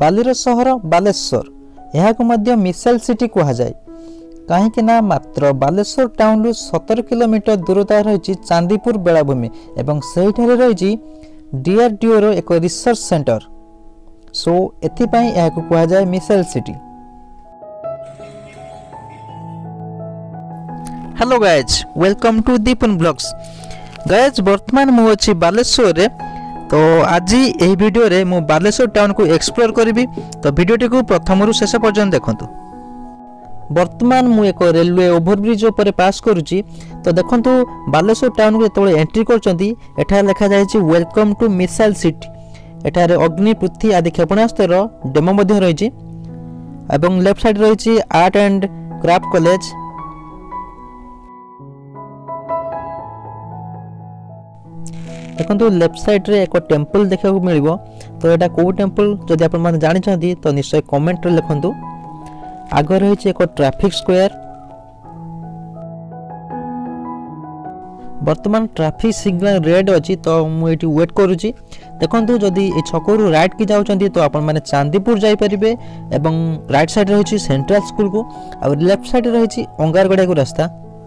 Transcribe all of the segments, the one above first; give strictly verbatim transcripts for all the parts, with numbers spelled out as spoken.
बालीर सहर बालेश्वर यह missile city कह जाए कहीं मात्र बालेश्वर टाउन रु सतर किलोमीटर दूरता रही चांदीपुर बेलाभूमि एवं सेहिठारे रही डीआरडीओ रो एक रिसर्च सेंटर। सो एथिपाई यह कह जाए missile city. Hello guys, welcome to Deepan blogs. Guys वर्तमान मु अच्छी बालेश्वर रे, तो आज यही वीडियो रे मु बालेश्वर टाउन को एक्सप्लोर करी। तो वीडियोटी को प्रथम रु शेष पर्यंत देखंतु। वर्तमान मु एक रेलवे ओभरब्रिज ऊपर पास करुची। तो देखंतु बालेश्वर टाउन को जेतबे एंट्री करचंती एठा लिखा जायछि वेलकम टू मिसाइल सिटी। एठारे अग्नि पृथ्वी आदि क्षेपणास्त्र डेमो मध्ये रहिछि एवं लेफ्ट साइड रहिछि आर्ट एंड क्राफ्ट कॉलेज। देखंतु लेफ्ट साइड रे एक टेंपल देखा मिलिबो। तो एटा को टेंपल जदि आपण माने जानि छथि तो निश्चय कमेंट रे लिखंतु। आगे रही एक ट्रैफिक स्क्वायर। वर्तमान ट्रैफिक सिग्नल रेड अच्छी, तो मुझे वेट करुच्ची। देखो जदि ये छकरू राइट की जाऊँगी तो आपण मैंने चांदीपुर जापरें एवं राइट साइड रही सेंट्रल स्कूल को और लेफ्ट साइड रही अंगारगड़ा को रास्ता।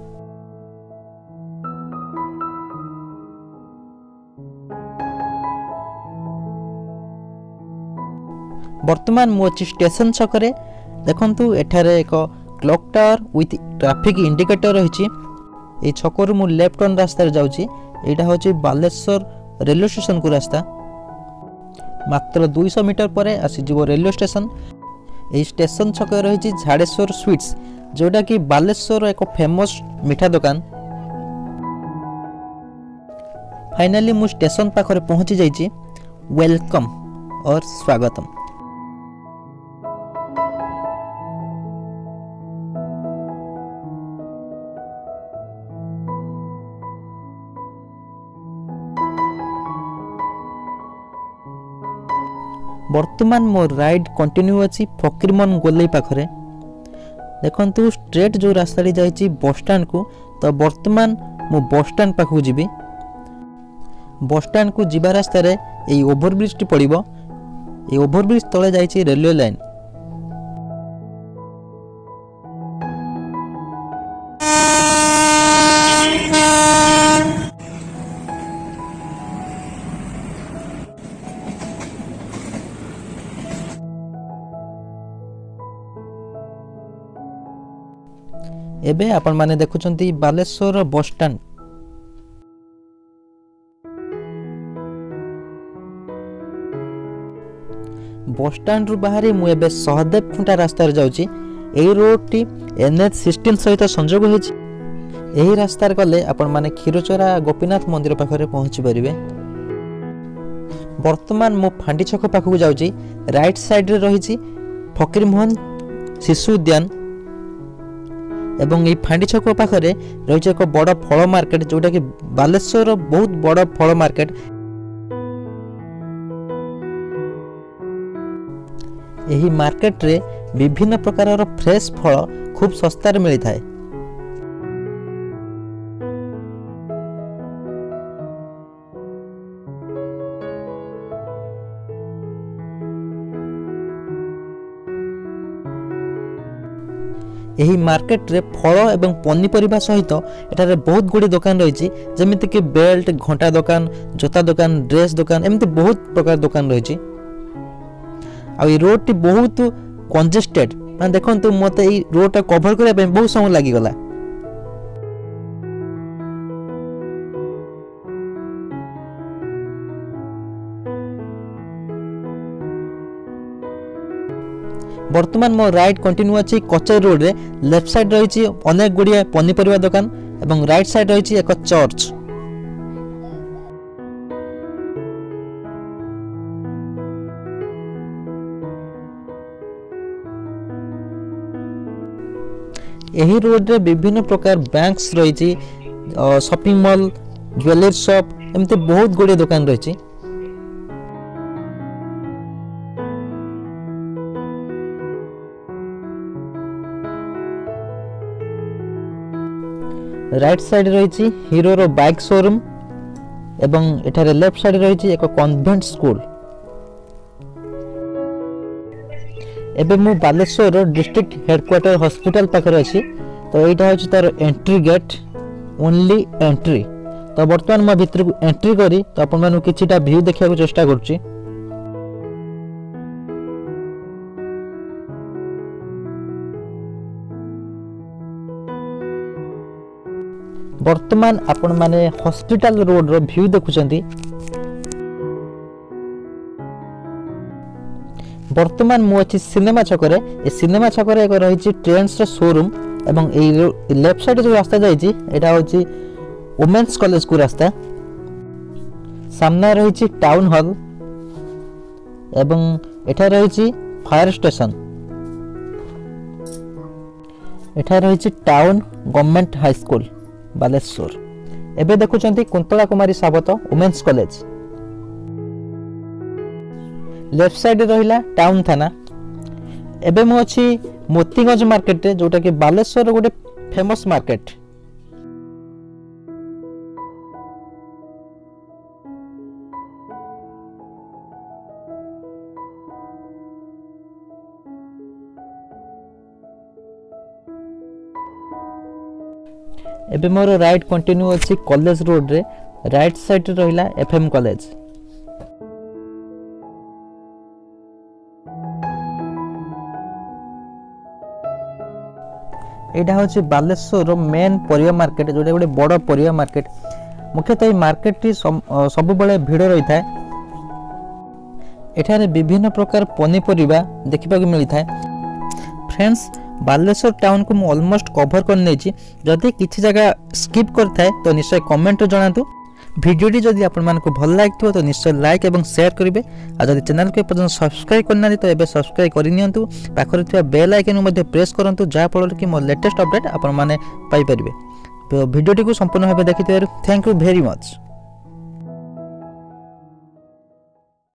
वर्तमान मुझे स्टेशन छकरे देखंतु एठारे एक clock tower with traffic indicator रही। ये छकरू मु लेफ्ट टर्न रास्ता जाऊँगी। यहाँ हूँ बालेश्वर रेलवे स्टेशन को रास्ता। मात्र दो सौ मीटर पर आसीज रेलवे स्टेशन। यही स्टेशन छक रही झाड़ेश्वर स्वीट्स, जोटा कि बालेश्वर एक फेमस मिठा दुकान। फाइनली मु स्टेशन पाखरे पहुंची जाइए। वेलकम और स्वागतम। वर्तमान मो राइड कंटिन्यू अच्छी फकीरमोहन गोलई पाखरे। देखंतु स्ट्रेट जो रास्ता जाइए बस स्टैंड को। तो वर्तमान मो बस स्टैंड पाखु जीवी। बस स्टैंड को जीवा रास्ता रे एई ओभरब्रिज टी पड़िबो। एई ओभरब्रिज तळे जाइए रेलवे लाइन। एबे आपण माने देखुचंती Baleshwar bus stand. Bus stand रु बाहरी मु एबे सहदेव खुंटा रास्ता रे जाउची। एई रोड टी एनएच सोलह सहित संजोग होइछि। एही रास्ता रे गले आपण माने खीरचोरा गोपीनाथ मंदिर पाखरे पहुंची परिबे। वर्तमान मु फांडी छक पाखु जाउची। राइट साइड रे रहिछि फकीरमोहन शिशु उद्यान एवं ये फांडी छक पाखरे रही एक बड़ फल मार्केट, जोटा कि बालेश्वर बहुत बड़ फल मार्केट। यही मार्केट रे विभिन्न प्रकार फ्रेश फल खूब सस्तार मिलता है। यही मार्केट रे फल एवं पनीपरिबा सहित एटारे बहुत गुडी दुकान रही, जमिति कि बेल्ट, घंटा दुकान, जोता दुकान, ड्रेस दुकान, एमती बहुत प्रकार दुकान रही। आ ये रोड टी बहुत कंजेस्टेड। माने देखंतु मते ई रोड टा कवर करे पे बहुत समय लागि गला। वर्तमान मो राइट कंटिन्यू अच्छी कचेरी रोड रे। लेफ्ट साइड रही अनेक गुड़िया पनीपरिबा दुकान एवं राइट साइड रही एक चर्च। यही रोड रे विभिन्न प्रकार बैंक्स रही, शॉपिंग मॉल, ज्वेलरी शॉप, एमती बहुत गुड़िया दुकान रही। राइट साइड रही हीरो रो बाइक शोरूम एवं एठारे लेफ्ट साइड रही एक कन्वेंट स्कूल। एबे मु बालेश्वर डिस्ट्रिक्ट हेडक्वार्टर हॉस्पिटल पाखरे अछि। तो एटा होछि तार एंट्री गेट, ओनली एंट्री। तो वर्तमान मैं भितर को एंट्री करी तो अपन मानु किछिटा व्यू देखिया को चेष्टा करछि। वर्तमान आपण माने हॉस्पिटल रोड रो व्यू देखुचंती। वर्तमान मु अछि सिनेमा छकरे। ए सिनेमा छकरे एक रहिछि ट्रेंड्स रो शोरूम एवं ए लेफ्ट साइड जो रास्ता जाइछि एटा होछि वुमेन्स कॉलेज को रास्ता। सामने रहिछि टाउन हॉल एवं एठा रहिछि फायर स्टेशन। एठा रहिछि town government high school Baleswar. एबे देखुचंती Kuntala Kumari Sabat women's college. Left side रहिला टाउन थाना। एबे मु अछि मोतीगंज मार्केट जोटा कि बालेश्वर गोटे फेमस मार्केट। एबे मोर राइट कंटिन्यू अछि कॉलेज रोड रे। राइट साइड रहिला एफएम कॉलेज। एटा होछि बालेश्वर मेन परिया मार्केट जोटा गोटे बड़ परिया मार्केट। मुख्यतः मार्केट टी सब बेले भीड़ रही था। एठारे विभिन्न प्रकार पनीपरिबा देखिबा को मिली था। फ्रेंड्स बालेश्वर टाउन को मु ऑलमोस्ट कवर कर नेछि। जदि किछि जगह स्किप करथाय तो निश्चय कमेंट रे जणातु। वीडियोटी जदि आपण मानको भल लागथिबो तो निश्चय लाइक एवं शेयर करिवे। आ जदि चैनल को पर्यंत सब्सक्राइब करनानी तो एबे सब्सक्राइब करि नियंतु। पाखरे थिबा बेल आइकन मध्ये प्रेस करंतु जा फल कि मोर लेटेस्ट अपडेट आपण माने पाई परिबे। तो वीडियोटी को संपूर्ण भाबे देखिथिबारु थैंक यू वेरी मच।